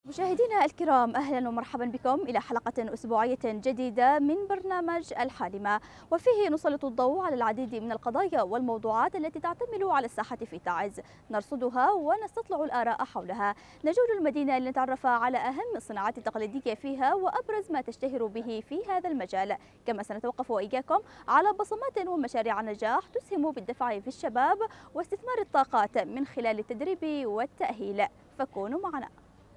مشاهدينا الكرام، أهلا ومرحبا بكم إلى حلقة أسبوعية جديدة من برنامج الحالمة، وفيه نسلط الضوء على العديد من القضايا والموضوعات التي تعتمل على الساحة في تعز، نرصدها ونستطلع الآراء حولها. نجول المدينة لنتعرف على أهم الصناعات التقليدية فيها وأبرز ما تشتهر به في هذا المجال، كما سنتوقف وإياكم على بصمات ومشاريع نجاح تسهم بالدفع في الشباب واستثمار الطاقات من خلال التدريب والتأهيل، فكونوا معنا.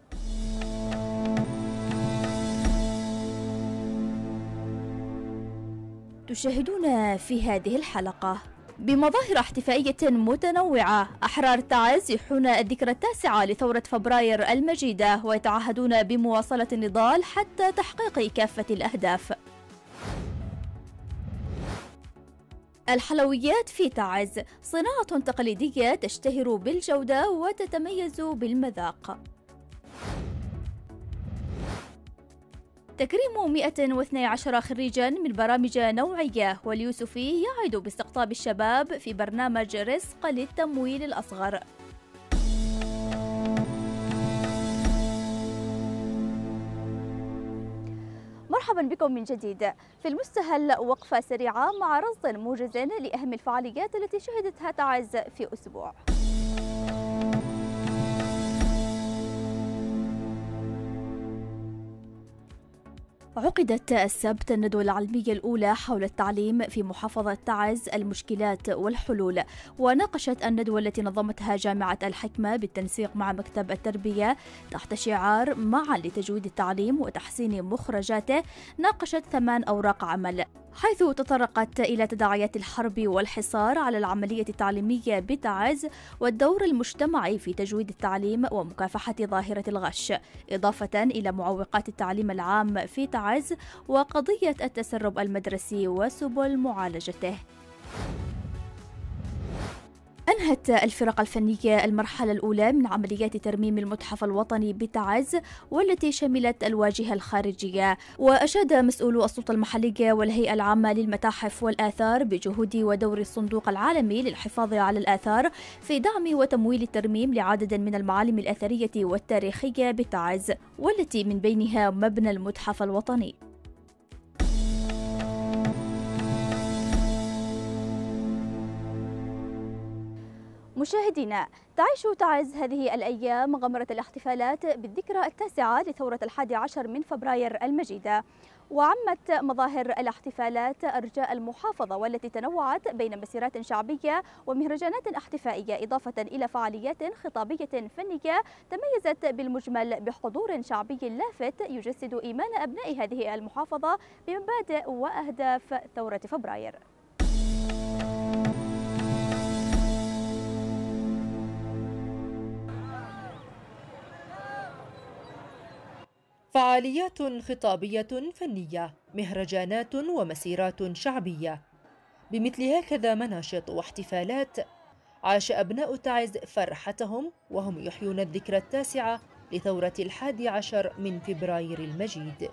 تشاهدون في هذه الحلقة بمظاهر احتفائية متنوعة. أحرار تعز يحيون الذكرى التاسعة لثورة فبراير المجيدة ويتعهدون بمواصلة النضال حتى تحقيق كافة الأهداف. الحلويات في تعز صناعة تقليدية تشتهر بالجودة وتتميز بالمذاق. تكريم 112 خريجا من برامج نوعية، واليوسفي يعد باستقطاب الشباب في برنامج رزق للتمويل الأصغر. مرحبا بكم من جديد. في المستهل وقفة سريعة مع رصد موجز لأهم الفعاليات التي شهدتها تعز في أسبوع. عقدت السبت الندوة العلمية الأولى حول التعليم في محافظة تعز، المشكلات والحلول، وناقشت الندوة التي نظمتها جامعة الحكمة بالتنسيق مع مكتب التربية تحت شعار معا لتجويد التعليم وتحسين مخرجاته، ناقشت 8 أوراق عمل، حيث تطرقت إلى تداعيات الحرب والحصار على العملية التعليمية بتعز والدور المجتمعي في تجويد التعليم ومكافحة ظاهرة الغش، إضافة إلى معوقات التعليم العام في تعز وقضية التسرب المدرسي وسبل معالجته. أنهت الفرق الفنية المرحلة الأولى من عمليات ترميم المتحف الوطني بتعز، والتي شملت الواجهة الخارجية، وأشاد مسؤولو السلطة المحلية والهيئة العامة للمتاحف والآثار بجهود ودور الصندوق العالمي للحفاظ على الآثار في دعم وتمويل الترميم لعدد من المعالم الأثرية والتاريخية بتعز، والتي من بينها مبنى المتحف الوطني. مشاهدينا، تعيش تعز هذه الأيام غمرة الاحتفالات بالذكرى التاسعة لثورة 11 من فبراير المجيدة، وعمت مظاهر الاحتفالات أرجاء المحافظة، والتي تنوعت بين مسيرات شعبية ومهرجانات احتفائية، إضافة إلى فعاليات خطابية فنية تميزت بالمجمل بحضور شعبي لافت يجسد إيمان أبناء هذه المحافظة بمبادئ وأهداف ثورة فبراير. فعاليات خطابية فنية، مهرجانات ومسيرات شعبية. بمثل هكذا مناشط واحتفالات عاش أبناء تعز فرحتهم وهم يحيون الذكرى التاسعة لثورة 11 من فبراير المجيد.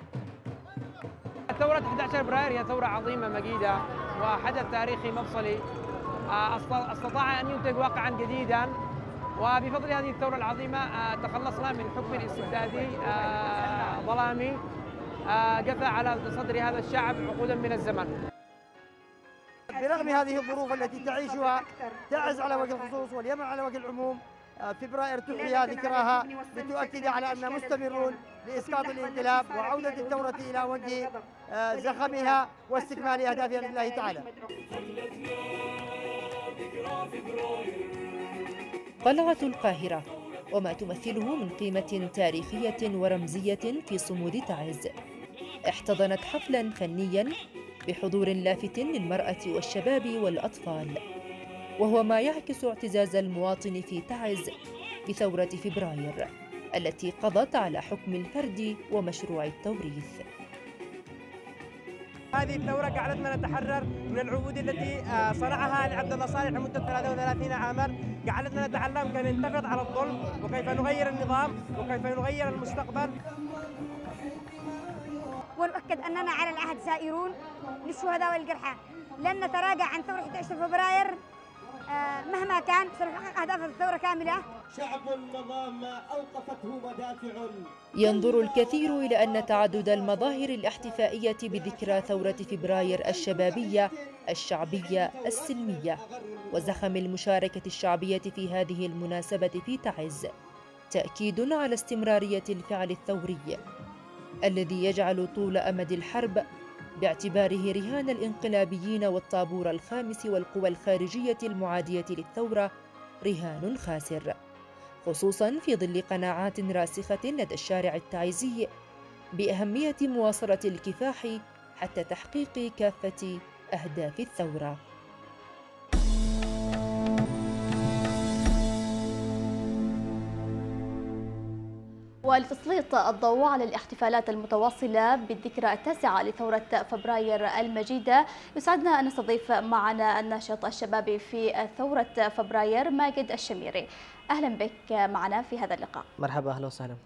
ثورة 11 فبراير هي ثورة عظيمة مجيدة وحدث تاريخي مفصلي استطاع أن ينتج واقعا جديدا، وبفضل هذه الثورة العظيمة تخلصنا من حكم استبدادي ظلامي جثى على صدر هذا الشعب عقودا من الزمن. برغم هذه الظروف التي تعيشها تعز على وجه الخصوص واليمن على وجه العموم، فبراير تحيا ذكراها لتؤكد على أننا مستمرون لإسقاط الانقلاب وعودة الثورة إلى وجه زخمها واستكمال أهدافها لله تعالى. قلعة القاهرة وما تمثله من قيمة تاريخية ورمزية في صمود تعز احتضنت حفلا فنيا بحضور لافت للمرأة والشباب والأطفال، وهو ما يعكس اعتزاز المواطن في تعز بثورة فبراير التي قضت على حكم الفرد ومشروع التوريث. هذه الثورة جعلتنا نتحرر من العهود التي صنعها لعبد الله صالح لمدة 33 عاما، جعلتنا نتعلم كيف ننتفض على الظلم وكيف نغير النظام وكيف نغير المستقبل. ونؤكد أننا على العهد سائرون للشهداء والجرحى، لن نتراجع عن ثورة 11 فبراير مهما كان سنحقق أهداف الثورة كاملة. شعب النظام أوقفته مدافع. ينظر الكثير إلى أن تعدد المظاهر الاحتفائية بذكرى ثورة فبراير الشبابية الشعبية السلمية وزخم المشاركة الشعبية في هذه المناسبة في تعز تأكيد على استمرارية الفعل الثوري الذي يجعل طول أمد الحرب باعتباره رهان الانقلابيين والطابور الخامس والقوى الخارجية المعادية للثورة رهان خاسر، خصوصاً في ظل قناعات راسخة لدى الشارع التعزي بأهمية مواصلة الكفاح حتى تحقيق كافة أهداف الثورة. ولتسليط الضوء على الاحتفالات المتواصلة بالذكرى 9 لثورة فبراير المجيدة، يسعدنا أن نستضيف معنا الناشط الشبابي في ثورة فبراير ماجد الشميري. أهلا بك معنا في هذا اللقاء. مرحبا، أهلا وسهلا.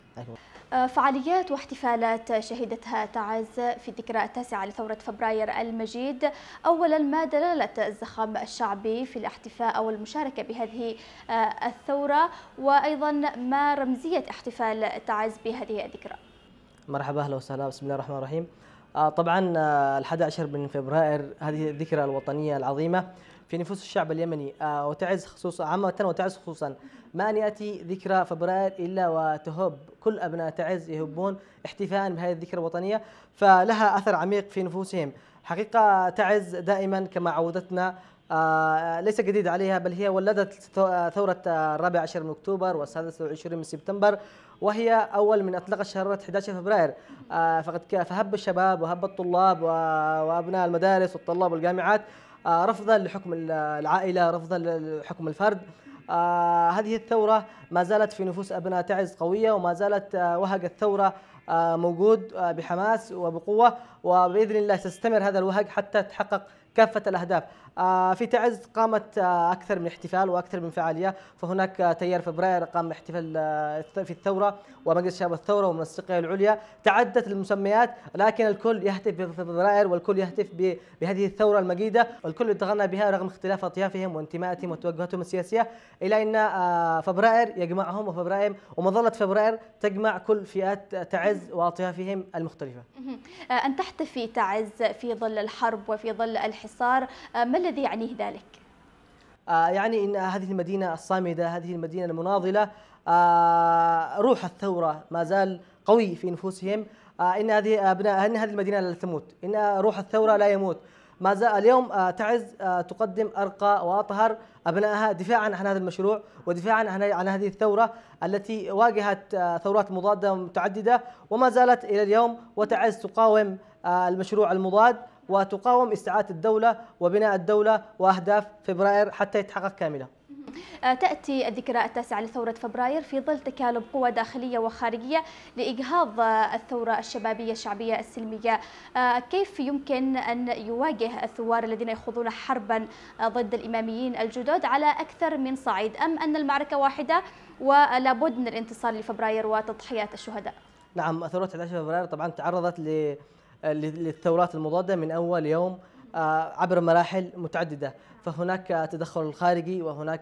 فعاليات واحتفالات شهدتها تعز في الذكرى 9 لثورة فبراير المجيد، أولا ما دلالة الزخم الشعبي في الاحتفاء أو المشاركة بهذه الثورة، وأيضا ما رمزية احتفال تعز بهذه الذكرى؟ مرحبا، أهلا وسهلا. بسم الله الرحمن الرحيم. طبعا 11 من فبراير هذه الذكرى الوطنية العظيمة في نفوس الشعب اليمني وتعز خصوصا عامة وتعز خصوصا. ما أن يأتي ذكرى فبراير إلا وتهب كل أبناء تعز يهبون احتفاء بهذه الذكرى الوطنية، فلها أثر عميق في نفوسهم. حقيقة تعز دائما كما عودتنا ليس جديد عليها، بل هي ولدت ثورة 14 من أكتوبر و26 من سبتمبر، وهي أول من أطلق شهرة 11 فبراير. فهب الشباب وهب الطلاب وأبناء المدارس والطلاب والجامعات رفضا لحكم العائلة، رفضا لحكم الفرد. هذه الثورة ما زالت في نفوس أبناء تعز قوية، وما زالت وهج الثورة موجود بحماس وبقوة، وبإذن الله تستمر هذا الوهج حتى تحقق كافة الأهداف. في تعز قامت أكثر من احتفال وأكثر من فعالية، فهناك تيار فبراير قام باحتفال في الثورة ومجلس شباب الثورة ومنسقية العليا، تعدت المسميات لكن الكل يهتف بفبراير والكل يهتف بهذه الثورة المجيدة، والكل يتغنى بها رغم اختلاف أطيافهم وانتماءاتهم وتوجهاتهم السياسية، إلى أن فبراير يجمعهم وفبراير ومظلة فبراير تجمع كل فئات تعز وأطيافهم المختلفة. أن تحتفي تعز في ظل الحرب وفي ظل الحصار، ما الذي يعنيه ذلك؟ يعني أن هذه المدينة الصامدة، هذه المدينة المناضلة، روح الثورة ما زال قوي في نفوسهم. إن هذه المدينة لا تموت، إن روح الثورة لا يموت. ما زال اليوم تعز تقدم أرقى وأطهر أبنائها دفاعا عن هذا المشروع ودفاعا عن هذه الثورة التي واجهت ثورات مضادة متعددة وما زالت إلى اليوم، وتعز تقاوم المشروع المضاد وتقاوم استعادة الدولة وبناء الدولة وأهداف فبراير حتى يتحقق كاملة. تأتي الذكرى 9 لثورة فبراير في ظل تكالب قوى داخلية وخارجية لإجهاض الثورة الشبابية الشعبية السلمية. كيف يمكن أن يواجه الثوار الذين يخوضون حربا ضد الإماميين الجدد على أكثر من صعيد، أم أن المعركة واحدة ولا بد من الانتصار لفبراير وتضحيات الشهداء؟ نعم، ثورة 11 فبراير طبعا تعرضت للثورات المضادة من أول يوم عبر مراحل متعددة، فهناك تدخل خارجي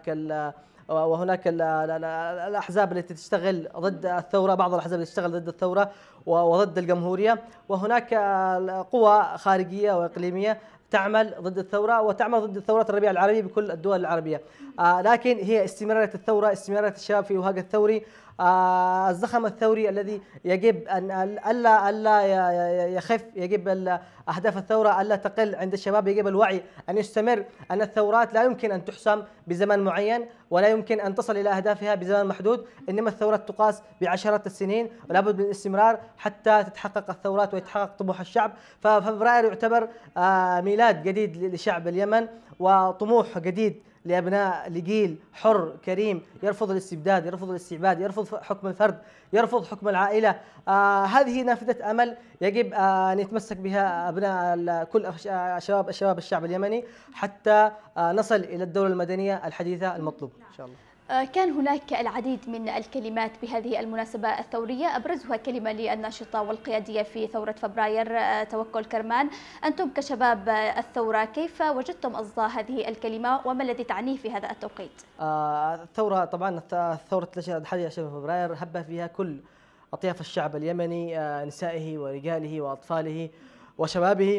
وهناك الأحزاب التي تشتغل ضد الثورة، بعض الأحزاب التي تشتغل ضد الثورة وضد الجمهورية، وهناك قوى خارجية وإقليمية تعمل ضد الثورة وتعمل ضد ثورة الربيع العربي بكل الدول العربية. لكن هي استمرارية الثورة، استمرارية الشباب في وهاج الثوري، الزخم الثوري الذي يجب أن ألا يخف، يجب أهداف الثورة ألا تقل عند الشباب، يجب الوعي أن يستمر، أن الثورات لا يمكن أن تحسم بزمن معين ولا يمكن أن تصل إلى أهدافها بزمن محدود، إنما الثورات تقاس بعشرات السنين ولا بد من الاستمرار حتى تتحقق الثورات ويتحقق طموح الشعب. ففبراير يعتبر ميلاد جديد لشعب اليمن وطموح جديد لجيل حر كريم يرفض الاستبداد، يرفض الاستعباد، يرفض حكم الفرد، يرفض حكم العائلة. هذه نافذة أمل يجب أن يتمسك بها أبناء كل شباب الشعب اليمني حتى نصل إلى الدولة المدنية الحديثة المطلوب إن شاء الله. كان هناك العديد من الكلمات بهذه المناسبة الثورية، أبرزها كلمة للناشطة والقيادية في ثورة فبراير توكل كرمان. أنتم كشباب الثورة كيف وجدتم قصد هذه الكلمة وما الذي تعنيه في هذا التوقيت؟ الثورة طبعا ثورة 11 فبراير هب فيها كل أطياف الشعب اليمني، نسائه ورجاله وأطفاله وشبابه.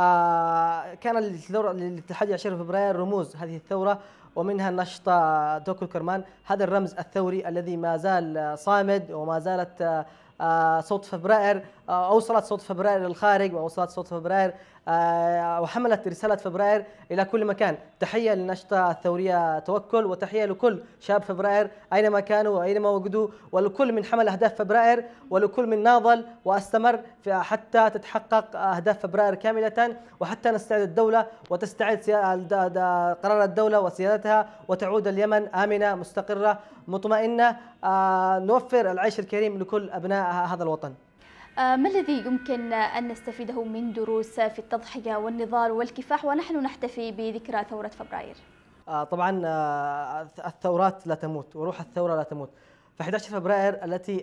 كان للثورة 11 فبراير رموز هذه الثورة، ومنها الناشطة توكل كرمان، هذا الرمز الثوري الذي ما زال صامد وما زالت صوت فبراير أوصلت صوت فبراير للخارج، وأوصلت صوت فبراير وحملت رسالة فبراير إلى كل مكان. تحية للناشطة الثورية توكل، وتحية لكل شباب فبراير أينما كانوا وأينما وجدوا، ولكل من حمل أهداف فبراير، ولكل من ناضل واستمر حتى تتحقق أهداف فبراير كاملة، وحتى نستعد الدولة وتستعد قرار الدولة وسيادتها، وتعود اليمن آمنة مستقرة مطمئنة، نوفر العيش الكريم لكل أبناء هذا الوطن. ما الذي يمكن أن نستفيده من دروس في التضحية والنضال والكفاح ونحن نحتفي بذكرى ثورة فبراير؟ طبعا الثورات لا تموت وروح الثورة لا تموت. ف 11 فبراير التي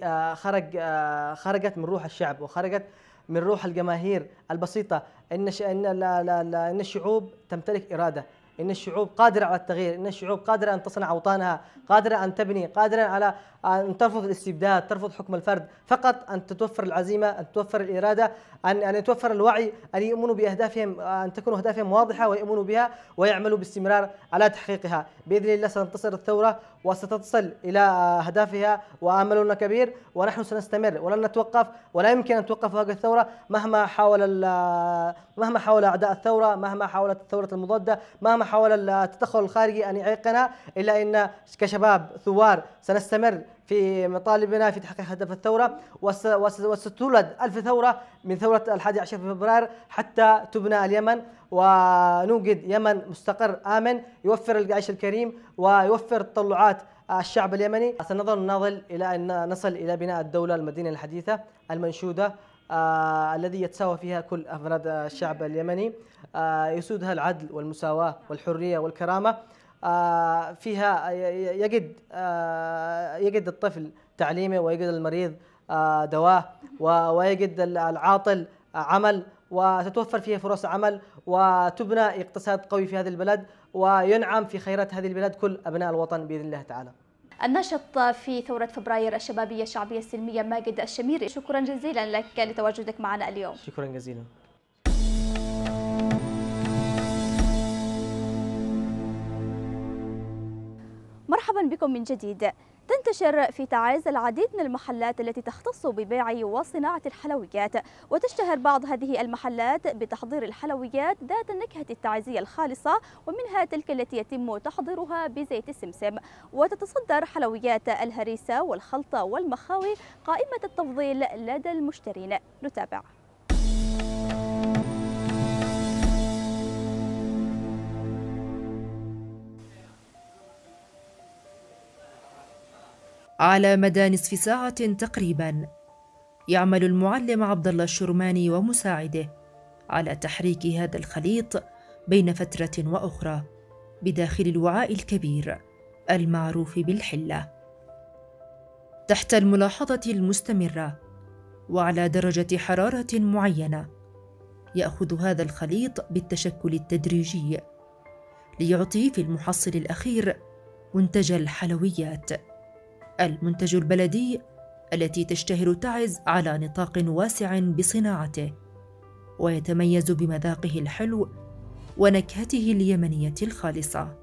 خرجت من روح الشعب وخرجت من روح الجماهير البسيطة، إن الشعوب تمتلك إرادة، إن الشعوب قادرة على التغيير، إن الشعوب قادرة أن تصنع أوطانها، قادرة أن تبني، قادرة على أن ترفض الاستبداد، ترفض حكم الفرد، فقط أن تتوفر العزيمة، أن توفر الإرادة، أن يتوفر الوعي، أن يؤمنوا بأهدافهم، أن تكون أهدافهم واضحة ويؤمنوا بها ويعملوا باستمرار على تحقيقها. بإذن الله ستنتصر الثورة وستصل إلى أهدافها، وآملنا كبير، ونحن سنستمر ولن نتوقف، ولا يمكن أن توقف هذه الثورة مهما حاول أعداء الثورة، مهما حاولت الثورة المضادة، مهما حاول التدخل الخارجي أن يعيقنا، إلا أن كشباب ثوار سنستمر في مطالبنا في تحقيق هدف الثورة، وستولد 1000 ثورة من ثورة 11 فبراير حتى تبنى اليمن ونوجد يمن مستقر آمن يوفر العيش الكريم ويوفر تطلعات الشعب اليمني. سنظل نناضل إلى أن نصل إلى بناء الدولة المدينة الحديثة المنشودة الذي يتساوى فيها كل أفراد الشعب اليمني، يسودها العدل والمساواة والحرية والكرامة. فيها يجد الطفل تعليمه، ويجد المريض دواه، ويجد العاطل عمل، وتتوفر فيها فرص عمل، وتبنى اقتصاد قوي في هذه البلد، وينعم في خيرات هذه البلاد كل أبناء الوطن بإذن الله تعالى. الناشط في ثورة فبراير الشبابية الشعبية السلمية ماجد الشميري، شكرا جزيلا لك لتواجدك معنا اليوم. شكرا جزيلا. مرحبا بكم من جديد. تنتشر في تعز العديد من المحلات التي تختص ببيع وصناعة الحلويات، وتشتهر بعض هذه المحلات بتحضير الحلويات ذات النكهة التعزية الخالصة، ومنها تلك التي يتم تحضيرها بزيت السمسم. وتتصدر حلويات الهريسة والخلطة والمخاوي قائمة التفضيل لدى المشترين. نتابع. على مدى نصف ساعة تقريبا يعمل المعلم عبد الله الشرماني ومساعده على تحريك هذا الخليط بين فترة وأخرى بداخل الوعاء الكبير المعروف بالحلة، تحت الملاحظة المستمرة وعلى درجة حرارة معينة. يأخذ هذا الخليط بالتشكل التدريجي ليعطي في المحصل الأخير منتج الحلويات، المنتج البلدي التي تشتهر تعز على نطاق واسع بصناعته، ويتميز بمذاقه الحلو ونكهته اليمنية الخالصة.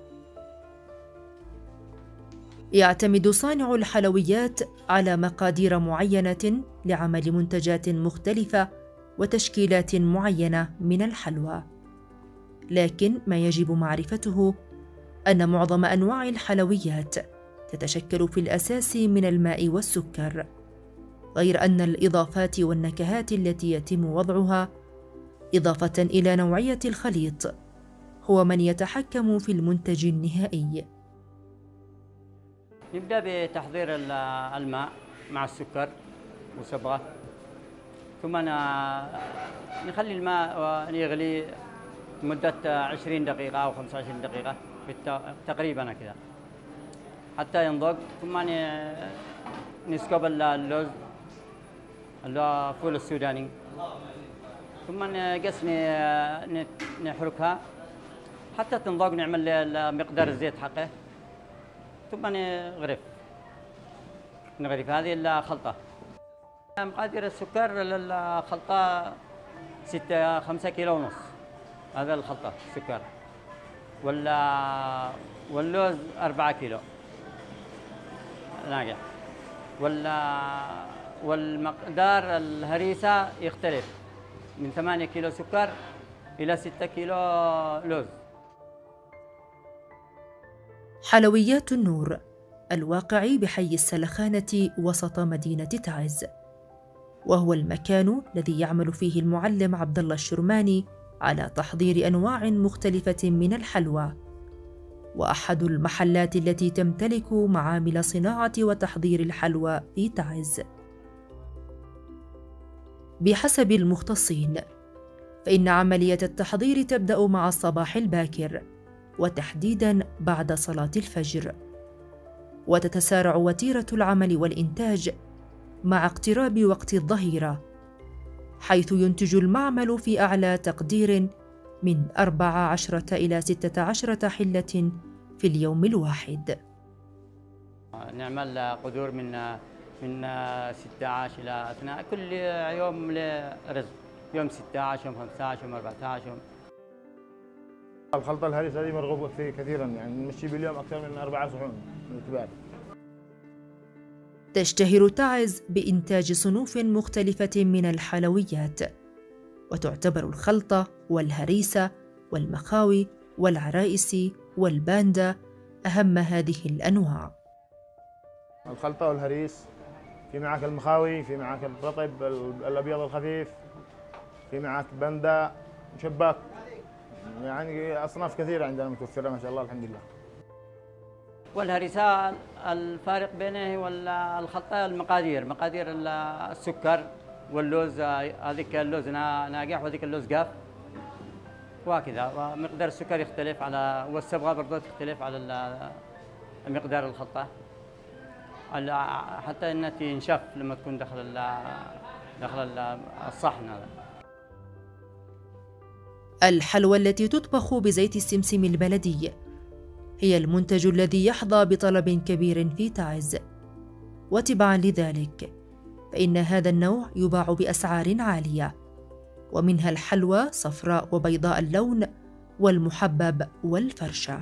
يعتمد صانع الحلويات على مقادير معينة لعمل منتجات مختلفة وتشكيلات معينة من الحلوى، لكن ما يجب معرفته أن معظم أنواع الحلويات تتشكل في الأساس من الماء والسكر، غير أن الإضافات والنكهات التي يتم وضعها إضافة إلى نوعية الخليط هو من يتحكم في المنتج النهائي. نبدأ بتحضير الماء مع السكر وصبغة، ثم نخلي الماء يغلي لمدة 20 دقيقة أو 25 دقيقة تقريبا كذا. حتى ينضج، ثم نسكب اللوز اللي هو فول السوداني، ثم نقص نحركها حتى تنضج، نعمل مقدار الزيت حقه، ثم نغرف هذه الخلطة. مقادير السكر للخلطة 5 كيلو ونص، هذا الخلطة السكر، واللوز 4 كيلو ناقع، والمقدار الهريسة يختلف من 8 كيلو سكر إلى 6 كيلو لوز. حلويات النور الواقع بحي السلخانة وسط مدينة تعز، وهو المكان الذي يعمل فيه المعلم عبد الله الشرماني على تحضير أنواع مختلفة من الحلوى، وأحد المحلات التي تمتلك معامل صناعة وتحضير الحلوى في تعز. بحسب المختصين فإن عملية التحضير تبدأ مع الصباح الباكر، وتحديداً بعد صلاة الفجر، وتتسارع وتيرة العمل والإنتاج مع اقتراب وقت الظهيرة، حيث ينتج المعمل في أعلى تقدير من 14 إلى 16 حلة في اليوم الواحد. نعمل قدور من 16 إلى 12 كل يوم لرزق، يوم 16 يوم 15 يوم 14. الخلطة الهريسة هذه مرغوب فيه كثيرا، يعني نمشي باليوم أكثر من 4 صحون من الكبار. تشتهر تعز بإنتاج صنوف مختلفة من الحلويات، وتعتبر الخلطة والهريسة والمخاوي والعرائس والباندا أهم هذه الأنواع. الخلطة والهريس، في معك المخاوي، في معك الرطب الأبيض الخفيف، في معك باندا مشبك، يعني أصناف كثيرة عندنا متوفرة ما شاء الله الحمد لله. والهريسة الفارق بينه والخلطة المقادير، مقادير السكر واللوز، هذيك اللوز ناقع وهذيك اللوز قاف وهكذا، ومقدار السكر يختلف على، والصبغة برضه تختلف على مقدار الخلطة، حتى انها تنشف لما تكون داخل الصحن هذا. الحلوى التي تطبخ بزيت السمسم البلدي هي المنتج الذي يحظى بطلب كبير في تعز، وتبعا لذلك فإن هذا النوع يباع بأسعار عالية، ومنها الحلوى صفراء وبيضاء اللون والمحبب والفرشة.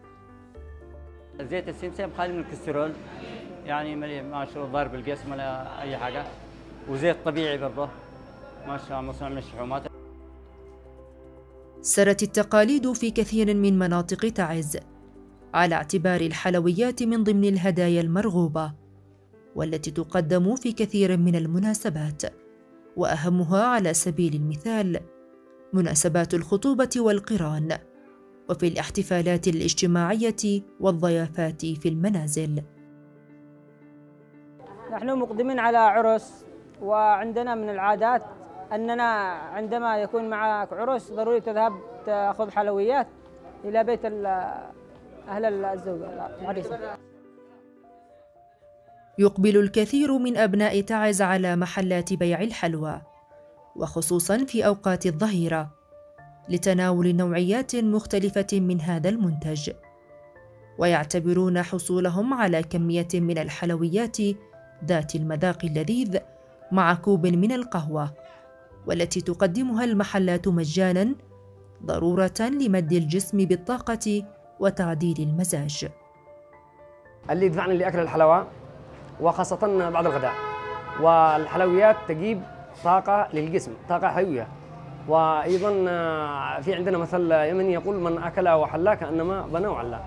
زيت السمسم خالي من الكوليسترول، يعني ما شاء الله ضارب الجسم ولا أي حاجة، وزيت طبيعي برضه ما شاء الله مصنوع من الشحومات. سرت التقاليد في كثير من مناطق تعز على اعتبار الحلويات من ضمن الهدايا المرغوبة، والتي تقدم في كثير من المناسبات، وأهمها على سبيل المثال مناسبات الخطوبة والقران، وفي الاحتفالات الاجتماعية والضيافات في المنازل. نحن مقدمين على عرس، وعندنا من العادات أننا عندما يكون معك عرس ضروري تذهب تأخذ حلويات إلى بيت أهل الزوجة العريسة. يقبل الكثير من أبناء تعز على محلات بيع الحلوى، وخصوصاً في أوقات الظهيرة، لتناول نوعيات مختلفة من هذا المنتج، ويعتبرون حصولهم على كمية من الحلويات ذات المذاق اللذيذ مع كوب من القهوة، والتي تقدمها المحلات مجاناً، ضرورة لمد الجسم بالطاقة وتعديل المزاج. اللي يدفعني لأكل الحلوى، وخاصة بعد الغداء، والحلويات تجيب طاقة للجسم، طاقة حيوية. وأيضا في عندنا مثل يمني يقول: من أكل وحلا كأنما بنى وعلا.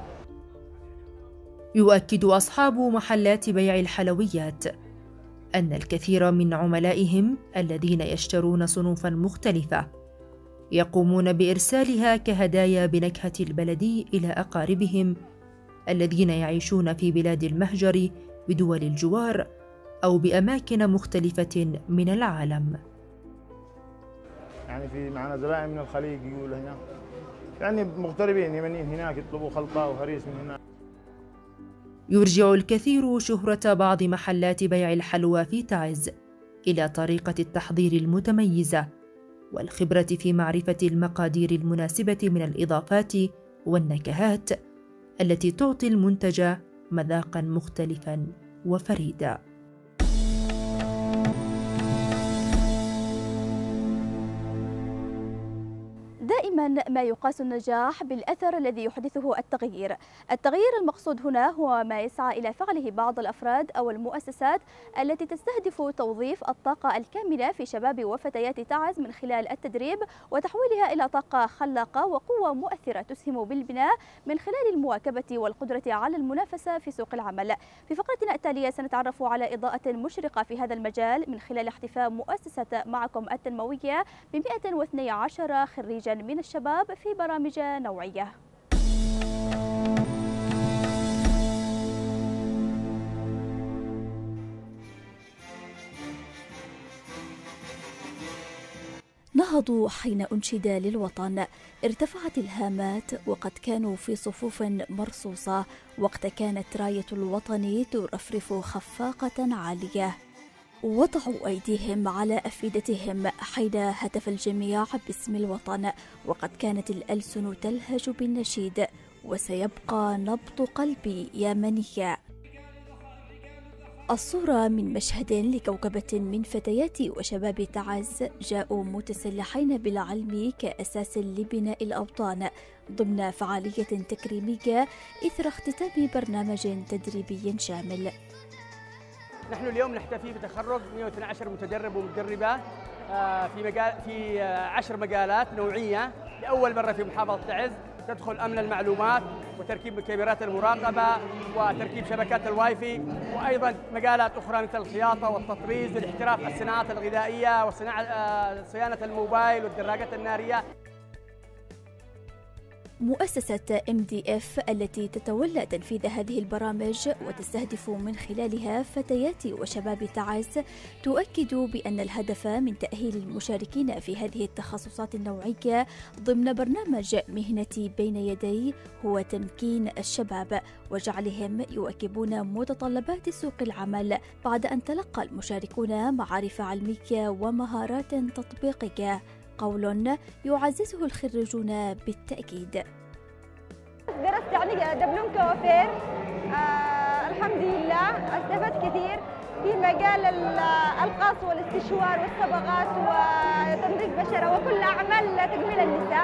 يؤكد أصحاب محلات بيع الحلويات أن الكثير من عملائهم الذين يشترون صنوفا مختلفة يقومون بإرسالها كهدايا بنكهة البلدي إلى أقاربهم الذين يعيشون في بلاد المهجر بدول الجوار أو بأماكن مختلفة من العالم. يعني في معنا زبائن من الخليج يقول هنا، يعني مغتربين يمنيين هناك يطلبوا خلطة وهريس من هنا. يرجع الكثير شهرة بعض محلات بيع الحلوى في تعز إلى طريقة التحضير المتميزة والخبرة في معرفة المقادير المناسبة من الإضافات والنكهات التي تعطي المنتج مذاقاً مختلفاً وفريداً. دائما ما يقاس النجاح بالأثر الذي يحدثه التغيير. التغيير المقصود هنا هو ما يسعى إلى فعله بعض الأفراد أو المؤسسات التي تستهدف توظيف الطاقة الكاملة في شباب وفتيات تعز من خلال التدريب وتحويلها إلى طاقة خلاقة وقوة مؤثرة تسهم بالبناء من خلال المواكبة والقدرة على المنافسة في سوق العمل. في فقرتنا التالية سنتعرف على إضاءة مشرقة في هذا المجال من خلال احتفاء مؤسسة معكم التنموية ب 112 خريجا من الشباب في برامج نوعية. نهضوا حين أنشد للوطن، ارتفعت الهامات وقد كانوا في صفوف مرصوصة وقت كانت راية الوطن ترفرف خفاقة عالية. وضعوا أيديهم على أفئدتهم حين هتف الجميع باسم الوطن وقد كانت الألسن تلهج بالنشيد وسيبقى نبض قلبي يا منية. الصورة من مشهد لكوكبة من فتيات وشباب تعز جاءوا متسلحين بالعلم كأساس لبناء الأوطان ضمن فعالية تكريمية إثر اختتام برنامج تدريبي شامل. نحن اليوم نحتفي بتخرج 112 متدرب ومتدربة في 10 مجالات نوعية لأول مرة في محافظة تعز، تدخل أمن المعلومات وتركيب كاميرات المراقبة وتركيب شبكات الواي-فاي، وأيضا مجالات أخرى مثل الخياطة والتطريز والاحتراف، الصناعات الغذائية وصيانة الموبايل والدراجات النارية. مؤسسة MDF التي تتولى تنفيذ هذه البرامج وتستهدف من خلالها فتيات وشباب تعز تؤكد بأن الهدف من تأهيل المشاركين في هذه التخصصات النوعية ضمن برنامج مهنتي بين يدي هو تمكين الشباب وجعلهم يواكبون متطلبات سوق العمل بعد أن تلقى المشاركون معارف علمية ومهارات تطبيقية، قول يعززه الخريجون بالتأكيد. درست يعني دبلوم كوافير، الحمد لله استفدت كثير في مجال القص والاستشوار والصبغات وتنظيف بشرة وكل أعمال تجميل النساء.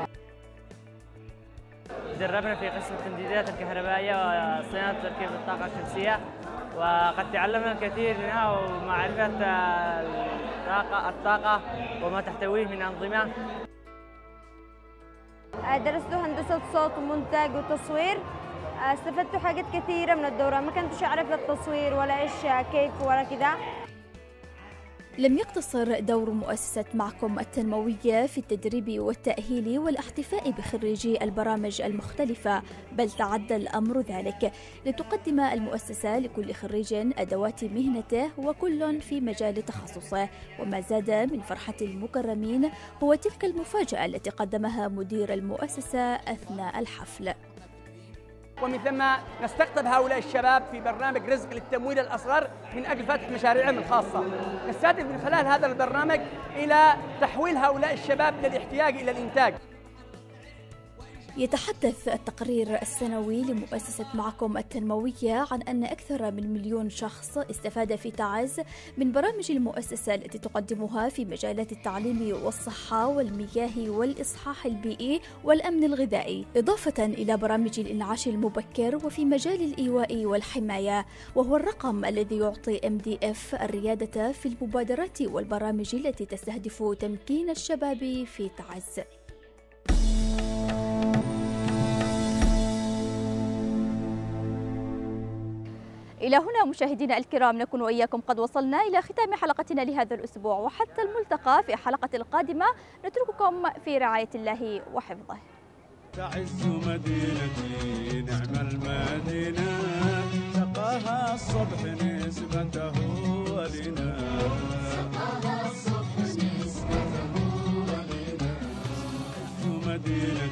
دربنا في قسم التمديدات الكهربائية وصيانة تركيب الطاقة الشمسية، وقد تعلمنا الكثير منها ومعرفة الطاقة وما تحتويه من أنظمة. درست هندسة صوت ومونتاج وتصوير، استفدت حاجات كثيرة من الدورة، ما كنتش أعرف التصوير ولا إيش كيف ولا كذا. لم يقتصر دور مؤسسة معكم التنموية في التدريب والتأهيل والاحتفاء بخريجي البرامج المختلفة، بل تعدى الأمر ذلك لتقدم المؤسسة لكل خريج أدوات مهنته وكل في مجال تخصصه. وما زاد من فرحة المكرمين هو تلك المفاجأة التي قدمها مدير المؤسسة أثناء الحفل. ومن ثم نستقطب هؤلاء الشباب في برنامج رزق للتمويل الأصغر من أجل فتح مشاريعهم الخاصة. نستهدف من خلال هذا البرنامج إلى تحويل هؤلاء الشباب للاحتياج إلى الإنتاج. يتحدث التقرير السنوي لمؤسسة معكم التنموية عن أن أكثر من 1,000,000 شخص استفاد في تعز من برامج المؤسسة التي تقدمها في مجالات التعليم والصحة والمياه والإصحاح البيئي والأمن الغذائي، إضافة إلى برامج الإنعاش المبكر وفي مجال الإيواء والحماية، وهو الرقم الذي يعطي MDF الريادة في المبادرات والبرامج التي تستهدف تمكين الشباب في تعز. إلى هنا مشاهدينا الكرام نكون وإياكم قد وصلنا إلى ختام حلقتنا لهذا الأسبوع، وحتى الملتقى في حلقة القادمة نترككم في رعاية الله وحفظه. تعز مدينتي نعم المدينة، سقاها الصبح نسبته ولنا، سقاها الصبح نسبته ولنا، تعز مدينتي